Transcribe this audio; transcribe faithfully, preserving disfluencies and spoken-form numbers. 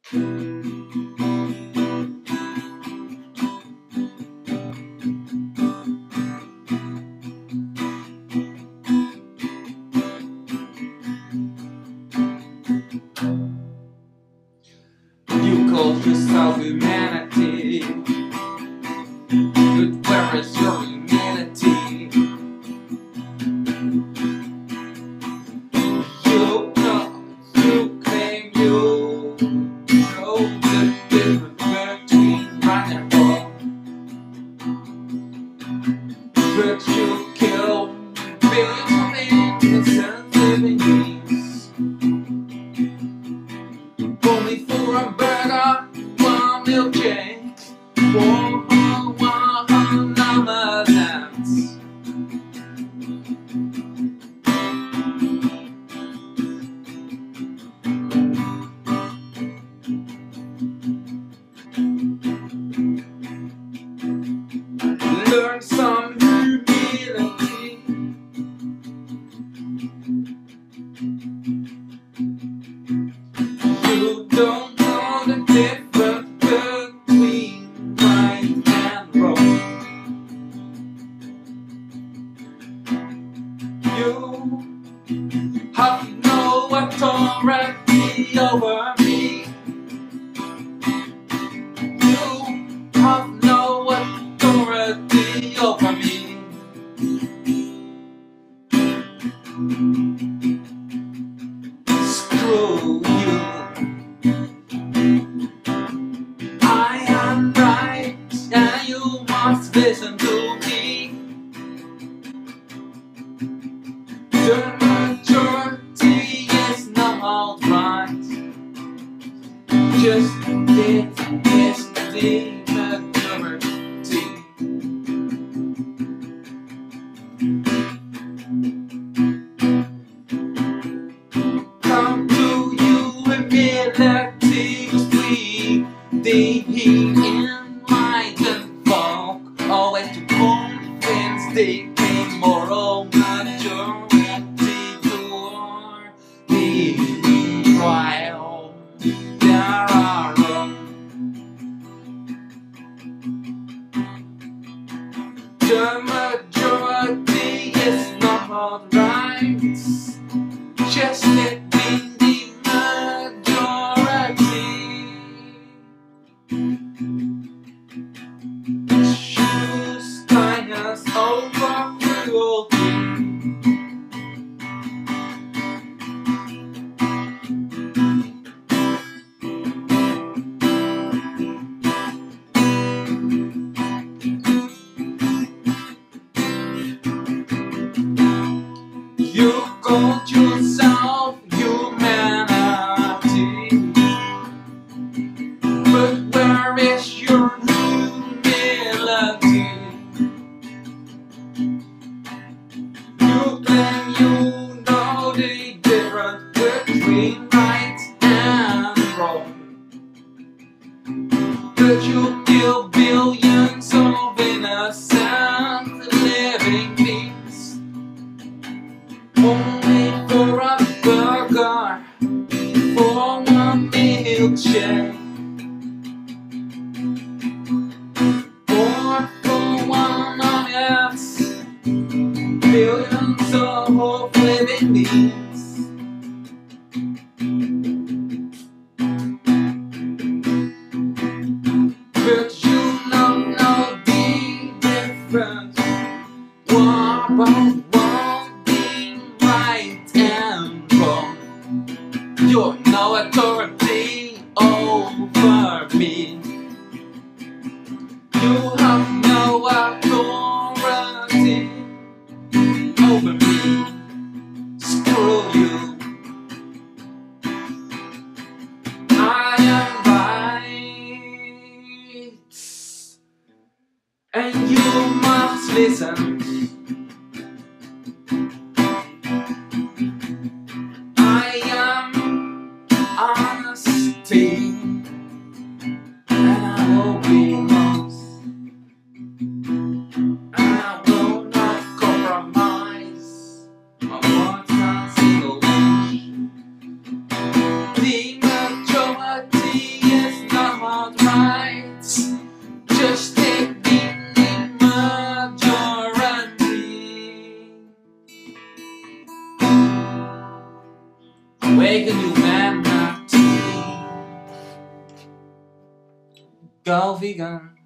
You call yourself humanity, but where is your humanity? You know, you claim you know the difference between right and wrong, but you kill billions of innocent living beings only for a burger, one milkshake, one, one, one omelette. Learn some humility. You don't know the difference between right and wrong. You have no authority over me. You have no authority over me. Screw you. I am right, and you must listen to me. The majority is not right. Just it is the majority. Come to you immediately, cause we the enlightened folk always to convince the immoral majority to our the trial. There are wrong. The majority is not right. Just let be the majority. Choose kindness over cruelty. You call yourself humanity, but where is your humility? You claim you know the difference between right and wrong, but you kill billions of innocent living beings only for a burger, for one milkshake, or for one omelette. Billions of living beings. But you don't know the difference. What about one being right and wrong? You're no authority over me. You have no authority over me. Screw you. I am right, and you must listen. I am honesty, and I will be honest, and I will not compromise on one single wish. The majority rights, just take the majority. Awaken humanity. Go vegan.